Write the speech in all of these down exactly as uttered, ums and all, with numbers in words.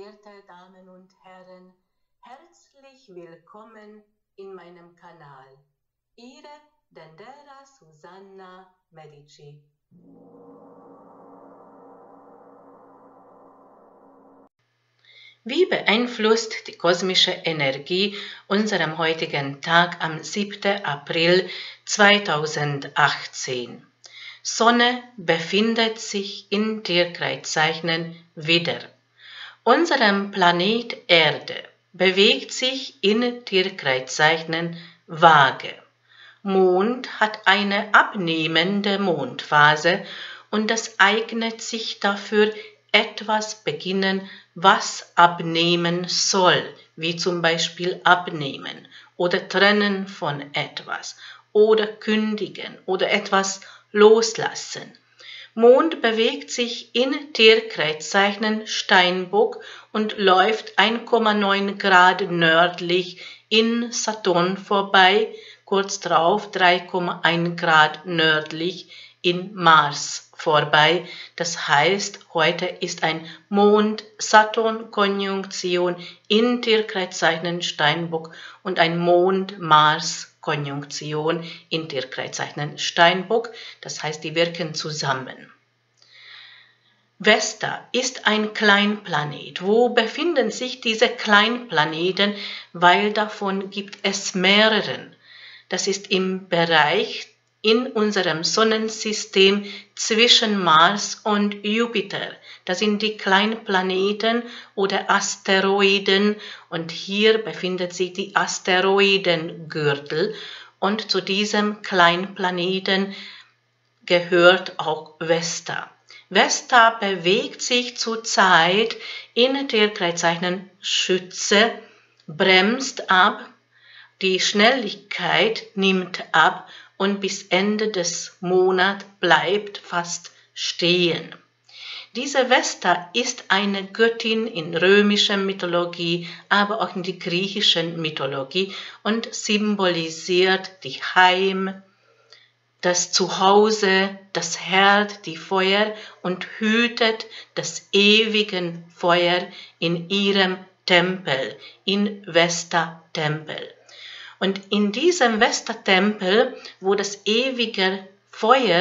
verehrte Damen und Herren, herzlich willkommen in meinem Kanal. Ihre Dendera Susanna Medici. Wie beeinflusst die kosmische Energie unseren heutigen Tag am siebten April zweitausendachtzehn? Sonne befindet sich in Tierkreiszeichen Widder. Unserem Planet Erde bewegt sich in Tierkreiszeichen Waage. Mond hat eine abnehmende Mondphase und das eignet sich dafür, etwas beginnen, was abnehmen soll, wie zum Beispiel abnehmen oder trennen von etwas oder kündigen oder etwas loslassen. Mond bewegt sich in Tierkreiszeichen Steinbock und läuft eins Komma neun Grad nördlich in Saturn vorbei, kurz darauf drei Komma eins Grad nördlich in Mars vorbei. Das heißt, heute ist ein Mond-Saturn-Konjunktion in Tierkreiszeichen Steinbock und ein Mond-Mars-Konjunktion in Tierkreiszeichen Steinbock. Das heißt, die wirken zusammen. Vesta ist ein Kleinplanet. Wo befinden sich diese Kleinplaneten? Weil davon gibt es mehrere. Das ist im Bereich in unserem Sonnensystem zwischen Mars und Jupiter. Das sind die Kleinplaneten oder Asteroiden und hier befindet sich die Asteroidengürtel und zu diesem Kleinplaneten gehört auch Vesta. Vesta bewegt sich zurzeit in Tierkreiszeichen Schütze, bremst ab, die Schnelligkeit nimmt ab und bis Ende des Monats bleibt fast stehen. Diese Vesta ist eine Göttin in römischer Mythologie, aber auch in der griechischen Mythologie und symbolisiert die Heim, das Zuhause, das Herd, die Feuer und hütet das ewige Feuer in ihrem Tempel, in Vesta-Tempel. Und in diesem Vesta-Tempel, wo das ewige Feuer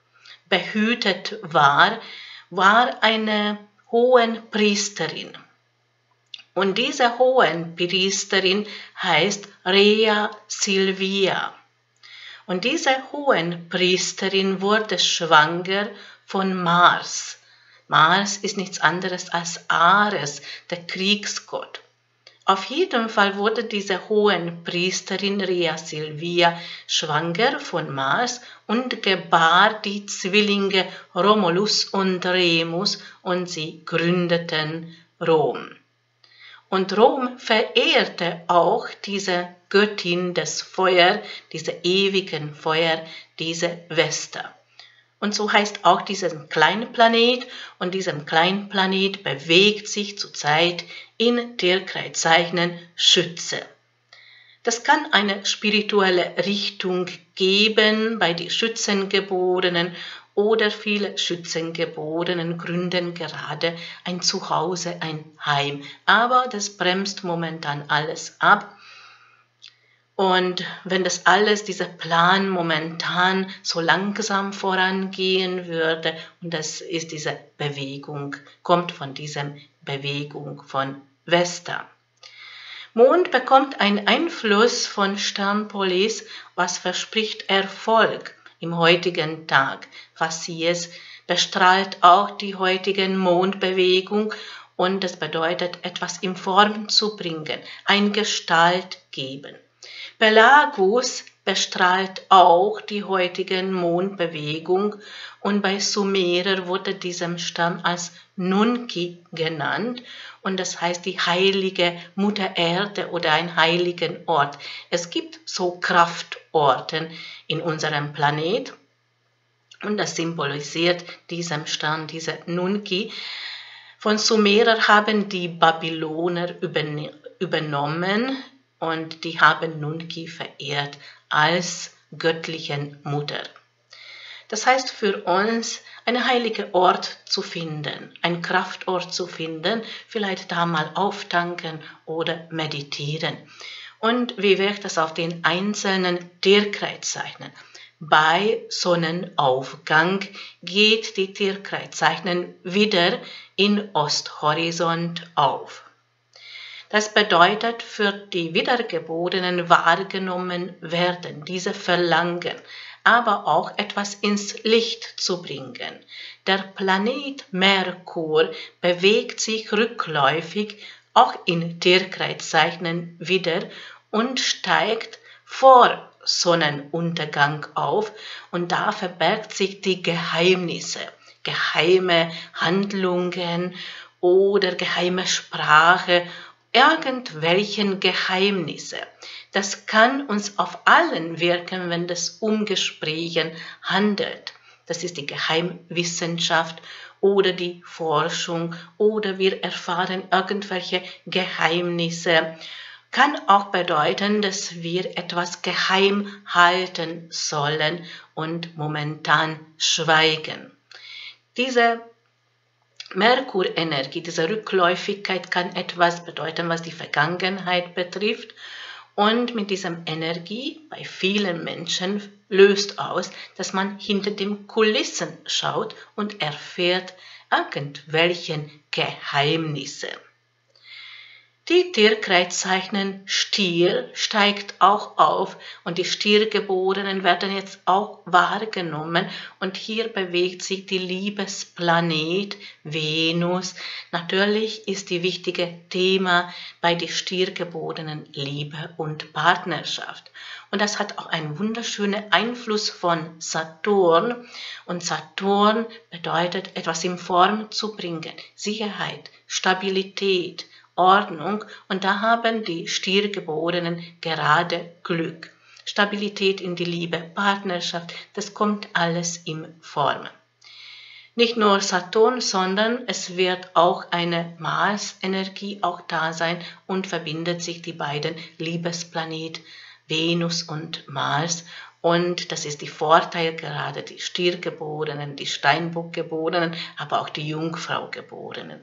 behütet war, war eine Hohenpriesterin. Und diese Hohenpriesterin heißt Rhea Silvia. Und diese Hohenpriesterin wurde schwanger von Mars. Mars ist nichts anderes als Ares, der Kriegsgott. Auf jeden Fall wurde diese Hohenpriesterin Rhea Silvia schwanger von Mars und gebar die Zwillinge Romulus und Remus und sie gründeten Rom. Und Rom verehrte auch diese Göttin des Feuers, diese ewigen Feuer, diese Vesta. Und so heißt auch diesen kleinen Planet und diesem kleinen Planet bewegt sich zurzeit in Tierkreiszeichen Schütze. Das kann eine spirituelle Richtung geben bei den Schützengeborenen oder viele Schützengeborenen gründen gerade ein Zuhause, ein Heim. Aber das bremst momentan alles ab. Und wenn das alles, dieser Plan momentan so langsam vorangehen würde, und das ist diese Bewegung, kommt von dieser Bewegung von Vesta. Mond bekommt einen Einfluss von Sternpolis, was verspricht Erfolg im heutigen Tag. Facies bestrahlt auch die heutige Mondbewegung und das bedeutet, etwas in Form zu bringen, eine Gestalt geben. Pelagus bestrahlt auch die heutige Mondbewegung und bei Sumerer wurde diesem Stamm als Nunki genannt und das heißt die heilige Mutter Erde oder ein heiligen Ort. Es gibt so Kraftorten in unserem Planet und das symbolisiert diesem Stamm, diese Nunki. Von Sumerer haben die Babyloner übernommen und die haben Nunki verehrt als göttlichen Mutter. Das heißt für uns, einen heiligen Ort zu finden, einen Kraftort zu finden, vielleicht da mal auftanken oder meditieren. Und wie wirkt das auf den einzelnen Tierkreiszeichen? Bei Sonnenaufgang geht die Tierkreiszeichen wieder in Osthorizont auf. Das bedeutet, für die Wiedergeborenen wahrgenommen werden, diese Verlangen, aber auch etwas ins Licht zu bringen. Der Planet Merkur bewegt sich rückläufig auch in Tierkreiszeichen wieder und steigt vor Sonnenuntergang auf und da verbergt sich die Geheimnisse, geheime Handlungen oder geheime Sprache, irgendwelchen Geheimnisse. Das kann uns auf allen wirken, wenn es um Gespräche handelt. Das ist die Geheimwissenschaft oder die Forschung oder wir erfahren irgendwelche Geheimnisse. Kann auch bedeuten, dass wir etwas geheim halten sollen und momentan schweigen. Diese Merkurenergie, diese Rückläufigkeit kann etwas bedeuten, was die Vergangenheit betrifft. Und mit dieser Energie bei vielen Menschen löst aus, dass man hinter den Kulissen schaut und erfährt irgendwelche Geheimnisse. Die Tierkreiszeichen Stier steigt auch auf und die Stiergeborenen werden jetzt auch wahrgenommen und hier bewegt sich die Liebesplanet Venus. Natürlich ist die wichtige Thema bei den Stiergeborenen Liebe und Partnerschaft. Und das hat auch einen wunderschönen Einfluss von Saturn. Und Saturn bedeutet, etwas in Form zu bringen, Sicherheit, Stabilität, Ordnung und da haben die Stiergeborenen gerade Glück. Stabilität in die Liebe, Partnerschaft, das kommt alles in Form. Nicht nur Saturn, sondern es wird auch eine Mars-Energie auch da sein und verbindet sich die beiden Liebesplanet Venus und Mars. Und das ist der Vorteil, gerade die Stiergeborenen, die Steinbockgeborenen, aber auch die Jungfraugeborenen.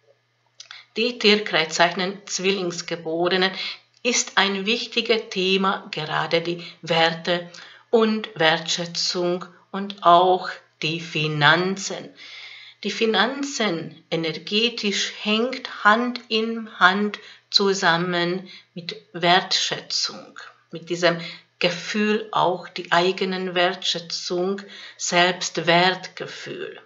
Die Tierkreiszeichen Zwillingsgeborenen ist ein wichtiges Thema, gerade die Werte und Wertschätzung und auch die Finanzen. Die Finanzen energetisch hängt Hand in Hand zusammen mit Wertschätzung, mit diesem Gefühl auch die eigenen Wertschätzung, Selbstwertgefühl.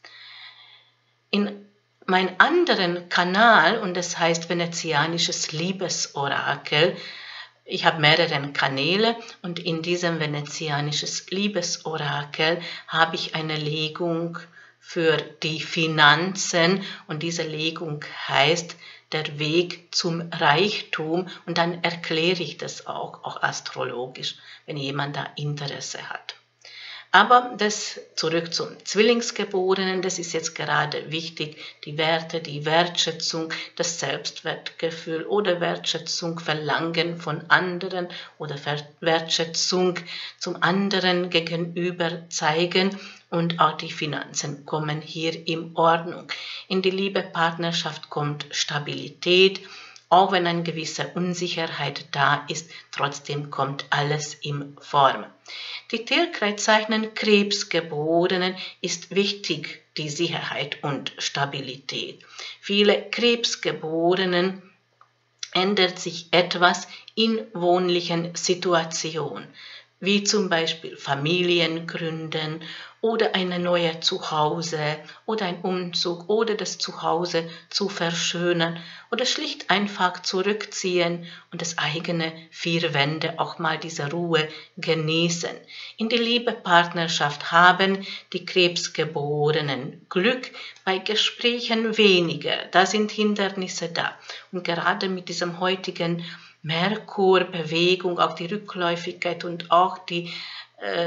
In mein anderen Kanal, und das heißt Venezianisches Liebesorakel, ich habe mehrere Kanäle und in diesem Venezianisches Liebesorakel habe ich eine Legung für die Finanzen und diese Legung heißt der Weg zum Reichtum und dann erkläre ich das auch, auch astrologisch, wenn jemand da Interesse hat. Aber das zurück zum Zwillingsgeborenen, das ist jetzt gerade wichtig, die Werte, die Wertschätzung, das Selbstwertgefühl oder Wertschätzung, Verlangen von anderen oder Wertschätzung zum anderen gegenüber zeigen und auch die Finanzen kommen hier in Ordnung. In die Liebe, Partnerschaft kommt Stabilität. Auch wenn eine gewisse Unsicherheit da ist, trotzdem kommt alles in Form. Die Tierkreiszeichen Krebsgeborenen ist wichtig, die Sicherheit und Stabilität. Viele Krebsgeborenen ändert sich etwas in wohnlichen Situationen, wie zum Beispiel Familien gründen oder eine neue Zuhause oder ein Umzug oder das Zuhause zu verschönern oder schlicht einfach zurückziehen und das eigene vier Wände auch mal diese Ruhe genießen. In die Liebe, Partnerschaft haben die Krebsgeborenen Glück, bei Gesprächen weniger, da sind Hindernisse da. Und gerade mit diesem heutigen Merkur-Bewegung, auch die Rückläufigkeit und auch die äh,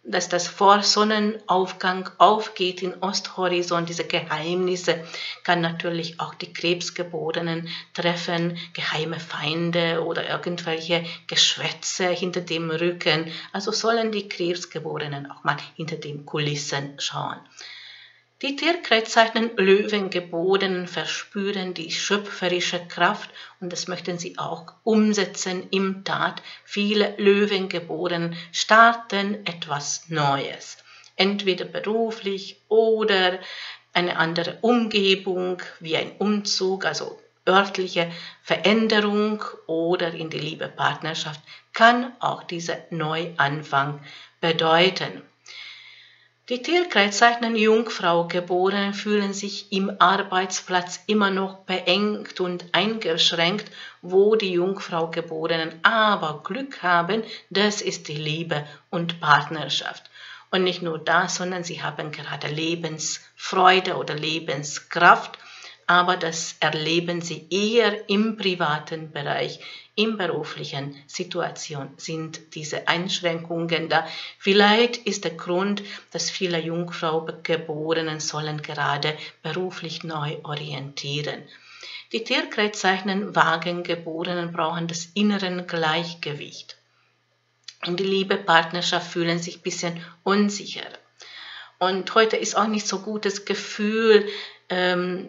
dass das vor Sonnenaufgang aufgeht in Osthorizont. Diese Geheimnisse kann natürlich auch die Krebsgeborenen treffen, geheime Feinde oder irgendwelche Geschwätze hinter dem Rücken. Also sollen die Krebsgeborenen auch mal hinter den Kulissen schauen. Die Tierkreiszeichen Löwengeborenen verspüren die schöpferische Kraft und das möchten sie auch umsetzen im Tat. Viele Löwengeborenen starten etwas Neues, entweder beruflich oder eine andere Umgebung, wie ein Umzug, also örtliche Veränderung oder in die liebe Partnerschaft, kann auch dieser Neuanfang bedeuten. Die Tierkreiszeichen Jungfrau-Geborenen fühlen sich im Arbeitsplatz immer noch beengt und eingeschränkt. Wo die Jungfrau-Geborenen aber Glück haben, das ist die Liebe und Partnerschaft. Und nicht nur das, sondern sie haben gerade Lebensfreude oder Lebenskraft, aber das erleben sie eher im privaten Bereich. In beruflichen Situationen sind diese Einschränkungen da. Vielleicht ist der Grund, dass viele Jungfrau-Geborenen sollen gerade beruflich neu orientieren. Die Tierkreiszeichen Wagengeborenen brauchen das innere Gleichgewicht. In die Liebe, Partnerschaft fühlen sich ein bisschen unsicher. Und heute ist auch nicht so gutes Gefühl, ähm,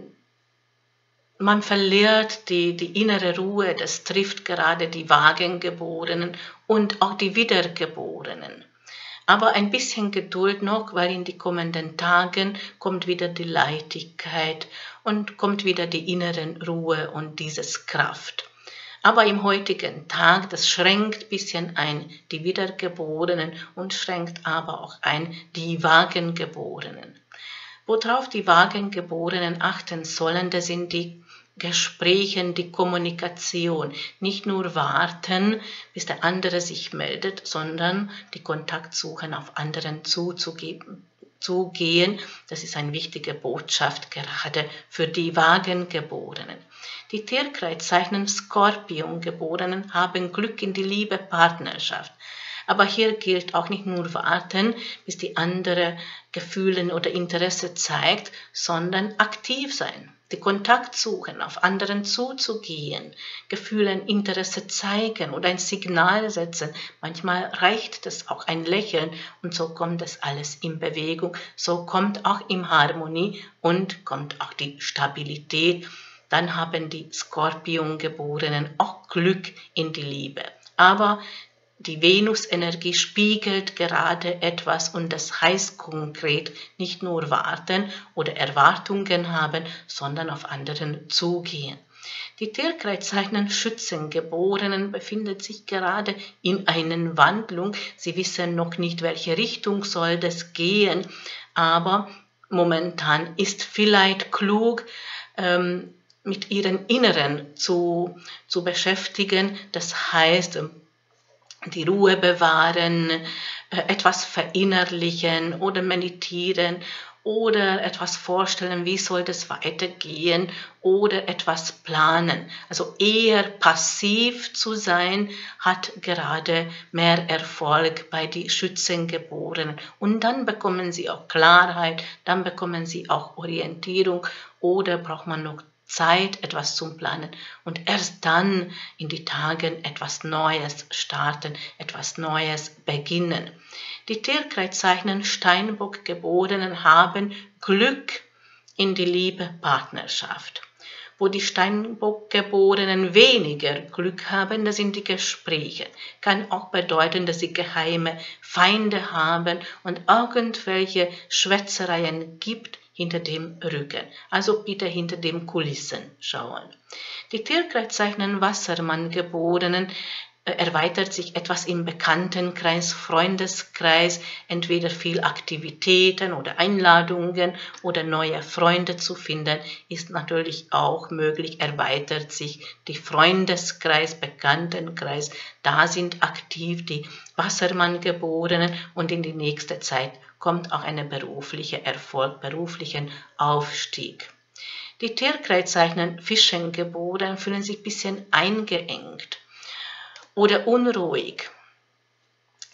man verliert die, die innere Ruhe, das trifft gerade die Wagengeborenen und auch die Wiedergeborenen. Aber ein bisschen Geduld noch, weil in die kommenden Tagen kommt wieder die Leichtigkeit und kommt wieder die innere Ruhe und dieses Kraft. Aber im heutigen Tag, das schränkt ein bisschen ein die Wiedergeborenen und schränkt aber auch ein die Wagengeborenen. Worauf die Wagengeborenen achten sollen, das sind die Gespräche, die Kommunikation. Nicht nur warten, bis der andere sich meldet, sondern die Kontakt suchen, auf anderen zuzugeben, zugehen. Das ist eine wichtige Botschaft gerade für die Wagengeborenen. Die Tierkreiszeichen Skorpiongeborenen haben Glück in die Liebe, Partnerschaft. Aber hier gilt auch nicht nur warten, bis die andere Gefühle oder Interesse zeigt, sondern aktiv sein, die Kontakt suchen, auf anderen zuzugehen, Gefühlen Interesse zeigen oder ein Signal setzen. Manchmal reicht das auch ein Lächeln und so kommt das alles in Bewegung, so kommt auch in Harmonie und kommt auch die Stabilität. Dann haben die Skorpiongeborenen auch Glück in die Liebe. Aber die Venus-Energie spiegelt gerade etwas und das heißt konkret nicht nur warten oder Erwartungen haben, sondern auf anderen zugehen. Die Tierkreiszeichen Schützengeborenen befindet sich gerade in einer Wandlung. Sie wissen noch nicht, welche Richtung soll das gehen, aber momentan ist vielleicht klug, ähm, mit ihren Inneren zu, zu beschäftigen. Das heißt, die Ruhe bewahren, etwas verinnerlichen oder meditieren oder etwas vorstellen, wie soll das weitergehen oder etwas planen. Also eher passiv zu sein, hat gerade mehr Erfolg bei den Schützengeborenen. Und dann bekommen sie auch Klarheit, dann bekommen sie auch Orientierung oder braucht man noch Zeit, etwas zum Planen und erst dann in die Tagen etwas Neues starten, etwas Neues beginnen. Die Tierkreiszeichen Steinbock-Geborenen haben Glück in die Liebe, Partnerschaft. Wo die Steinbock-Geborenen weniger Glück haben, das sind die Gespräche. Kann auch bedeuten, dass sie geheime Feinde haben und irgendwelche Schwätzereien gibt, hinter dem Rücken, also bitte hinter den Kulissen schauen. Die Tierkreiszeichen Wassermann-Geborenen äh, erweitert sich etwas im Bekanntenkreis, Freundeskreis, entweder viel Aktivitäten oder Einladungen oder neue Freunde zu finden, ist natürlich auch möglich, erweitert sich die Freundeskreis, Bekanntenkreis, da sind aktiv die Wassermann-Geborenen und in die nächste Zeit kommt auch ein beruflicher Erfolg, beruflichen Aufstieg. Die Tierkreiszeichen Fischengeborenen fühlen sich ein bisschen eingeengt oder unruhig.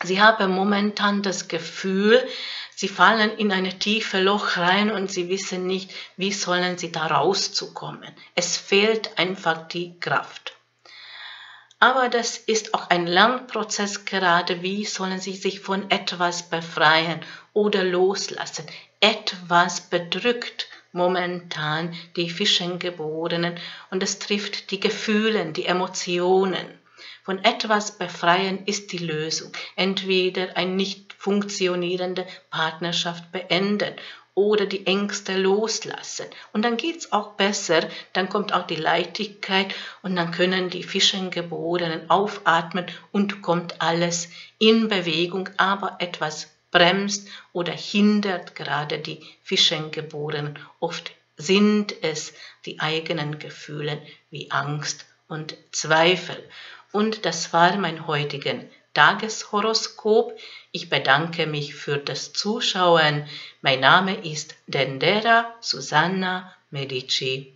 Sie haben momentan das Gefühl, sie fallen in ein tiefes Loch rein und sie wissen nicht, wie sollen sie da rauszukommen. Es fehlt einfach die Kraft. Aber das ist auch ein Lernprozess gerade, wie sollen sie sich von etwas befreien oder loslassen. Etwas bedrückt momentan die Fischengeborenen und es trifft die Gefühle, die Emotionen. Von etwas befreien ist die Lösung. Entweder eine nicht funktionierende Partnerschaft beenden oder die Ängste loslassen. Und dann geht's auch besser, dann kommt auch die Leichtigkeit und dann können die Fischengeborenen aufatmen und kommt alles in Bewegung, aber etwas bremst oder hindert gerade die Fischengeborenen. Oft sind es die eigenen Gefühle wie Angst und Zweifel. Und das war mein heutigen Tageshoroskop. Ich bedanke mich für das Zuschauen. Mein Name ist Dendera Susanna Medici.